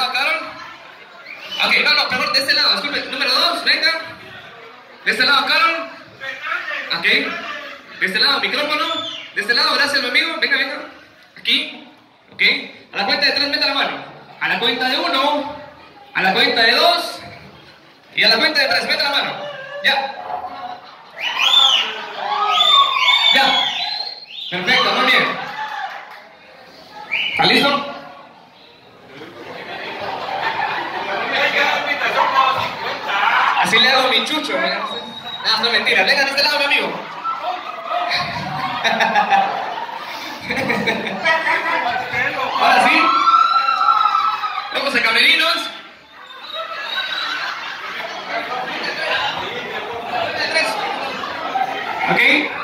lado, Carol. Ok, no, perdón, de este lado, disculpe. Número 2, venga. De este lado, Carol. Ok. De este lado, micrófono. De este lado, gracias, mi amigo. Venga, venga. Aquí. Ok. A la cuenta de 3, meta la mano. A la cuenta de 1. A la cuenta de 2. Y a la cuenta de 3, meta la mano. Ya. Ya. Perfecto, muy bien. ¿Está listo? Así le hago mi chucho. No, no es mentira. Venga de este lado, mi amigo. Ahora sí. Vamos a camerinos. Ok.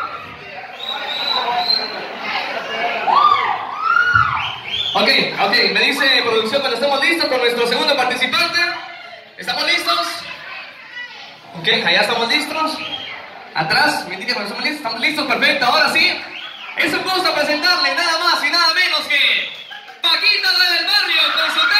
Ok. Me dice producción cuando estamos listos con nuestro segundo participante. ¿Estamos listos? Ok, allá estamos listos. Atrás, me indica cuando estamos listos. Estamos listos, perfecto. Ahora sí. Es un gusto presentarle nada más y nada menos que Paquita la del barrio con su